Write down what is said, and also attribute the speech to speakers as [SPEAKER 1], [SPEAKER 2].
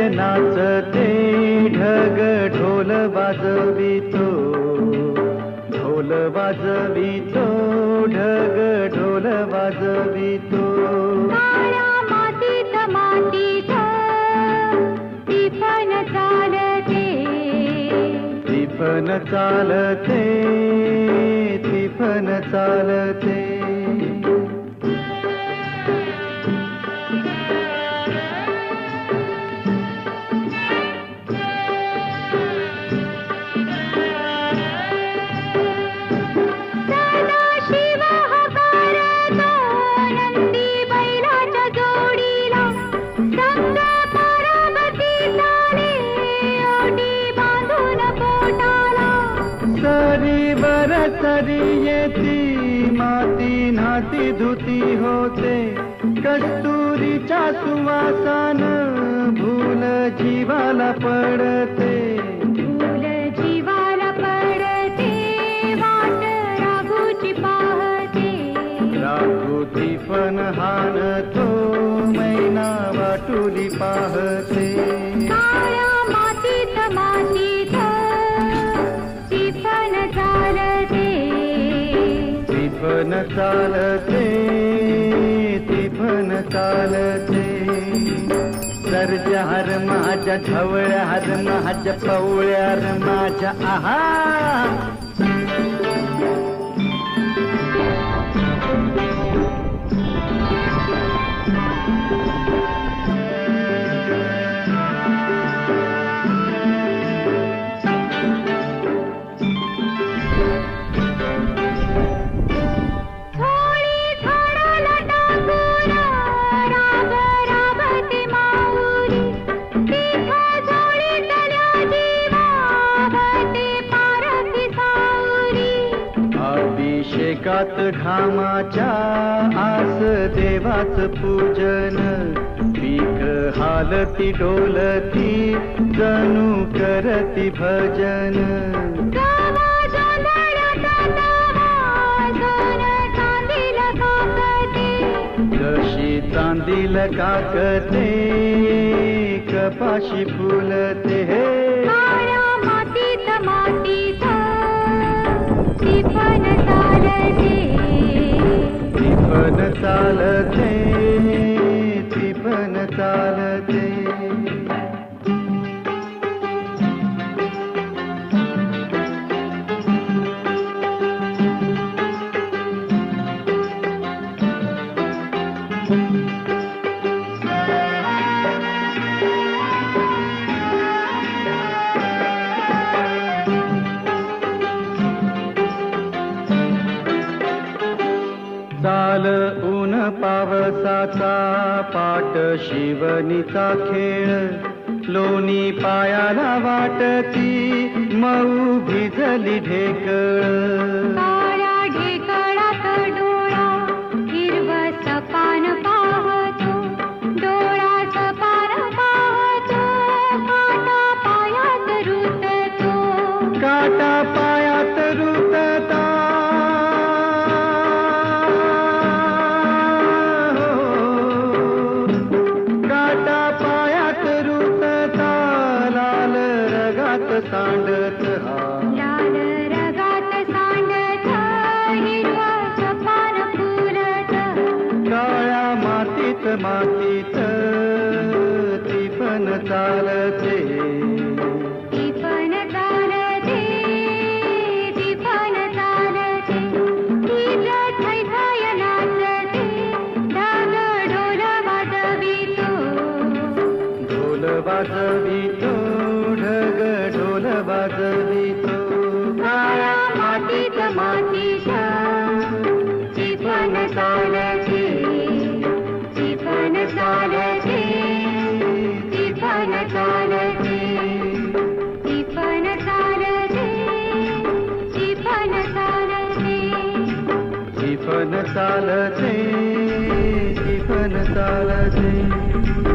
[SPEAKER 1] नाचते ढग ढोल वाजवितो, ढोल वाजवितो ढग ढोल वाजवितो.
[SPEAKER 2] काळ्या मातीत मातीत टिपण चालते,
[SPEAKER 1] टिपण चालते, टिपण चालते. सरीवर सरी येती माती नाती धुती होते, कस्तुरीच्या सुवासान भूल जीवाला पडते,
[SPEAKER 2] भूल जीवाला पडते. वाट राघूची पाहते,
[SPEAKER 1] राघूची पण हाणतो मैना वाटुली पाहते.
[SPEAKER 2] काळ्या मातीत मातीत टिपण चालते,
[SPEAKER 1] टिपण चालते, टिपण चालते. सर्जार माझ्या ढवळ्यार माझ्या पवळ्यार माझ्या आहा. अभिषेकात घामाच्या आस देवाच पूजन, पीक हालती डोलती जणू करती भजन. जशी चांदील काकते कपाशी फुलते.
[SPEAKER 2] काळ्या मातीत मातीत टिपण चालते,
[SPEAKER 1] टिपण चालते, टिपण चालते. चाल ऊन पावसाचा पाट शिवनीचा खेळ, लोणी पायाला वाटती मऊ भिजली ढेकळ.
[SPEAKER 2] काळ्या ढेकळात डोळा हिरवं सपान पाहतो, डोळा सपान पाहतो. काटा पायात रुततो,
[SPEAKER 1] काटा पायात रुतता. सांडत
[SPEAKER 2] लाल रगात सांडत हिरवा सपान फुलत.
[SPEAKER 1] काळ्या मातीत मातीत टिपण चालते,
[SPEAKER 2] टिपण चालते, टिपण चालते. तीच थैथय नाचते ढग ढोल वाजवितो,
[SPEAKER 1] ढोल वाजवितो ढग ढोल वाजवितो.
[SPEAKER 2] काळ्या मातीत मातीत टिपण चालते, टिपण चालते, टिपण चालते, टिपण चालते, टिपण चालते,
[SPEAKER 1] टिपण चालते, टिपण चालते.